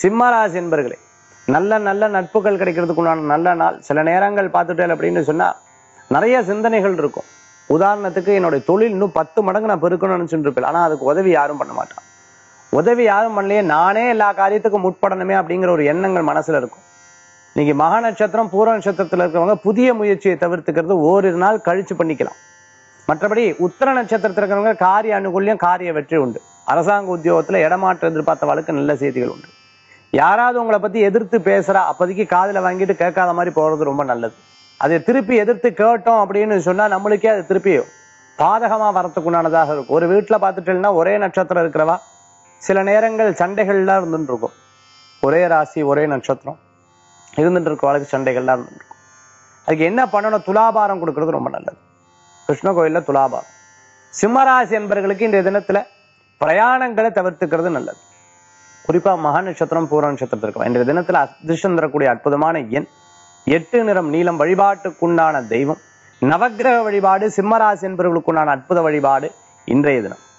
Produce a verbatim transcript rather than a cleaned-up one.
சிம்மராசி என்பர்களே, நல்ல நல்ல நட்புகள் கிடைக்கிறதுக்கு உண்டான நல்ல நாள். சில நேரங்கள் பார்த்துட்டேன் அப்படின்னு சொன்னா நிறைய சிந்தனைகள் இருக்கும். உதாரணத்துக்கு என்னுடைய தொழில் இன்னும் பத்து மடங்கு நான் பெருக்கணும்னு நினைச்சுட்டு இருப்பேன். ஆனா அதுக்கு உதவி யாரும் பண்ண மாட்டான். உதவி யாரும் பண்ணலையே, நானே எல்லா காரியத்துக்கும் முற்படணுமே அப்படிங்கிற ஒரு எண்ணங்கள் மனசுல இருக்கும். இன்னைக்கு மகா நட்சத்திரம் பூர நட்சத்திரத்துல இருக்கிறவங்க புதிய முயற்சியை தவிர்த்துக்கிறது ஓரிரு நாள் கழிச்சு பண்ணிக்கலாம். மற்றபடி உத்தர நட்சத்திரத்தில் இருக்கிறவங்க காரிய அனுகூல்யம், காரிய வெற்றி உண்டு. அரசாங்க உத்தியோகத்துல இடமாற்றம் எதிர்பார்த்தவளுக்கு நல்ல செய்திகள் உண்டு. யாராவது உங்களை பத்தி எதிர்த்து பேசுறா, அப்போதைக்கு காதுல வாங்கிட்டு கேட்காத மாதிரி போறது ரொம்ப நல்லது. அதை திருப்பி எதிர்த்து கேட்டோம் அப்படின்னு சொன்னா நம்மளுக்கே அது திருப்பி பாதகமா வரத்துக்குண்டானதாக இருக்கும். ஒரு வீட்டுல பார்த்துட்டேன்னா ஒரே நட்சத்திரம் இருக்கிறவா சில நேரங்கள் சண்டைகள்லாம் இருந்துட்டு இருக்கும். ஒரே ராசி ஒரே நட்சத்திரம் இருந்துட்டு இருக்கவளுக்கு சண்டைகள்லாம் இருந்துட்டு இருக்கும். அதுக்கு என்ன பண்ணணும்? துலாபாரம் கொடுக்கறது ரொம்ப நல்லது. கிருஷ்ண கோயில்ல துலாபாரம். சிம்மராசி என்பவர்களுக்கு இந்த தினத்துல பிரயாணங்களை தவிர்த்துக்கிறது நல்லது. குறிப்பா மகா நட்சத்திரம் பூர நட்சத்திரத்தில் இருக்கும் இன்றைய தினத்துல அதிர்ஷ்டம் தரக்கூடிய அற்புதமான எண் எட்டு, நிறம் நீலம். வழிபாட்டுக்குண்டான தெய்வம் நவக்கிரக வழிபாடு. சிம்மராசி என்பவர்களுக்குண்டான அற்புத வழிபாடு இன்றைய தினம்.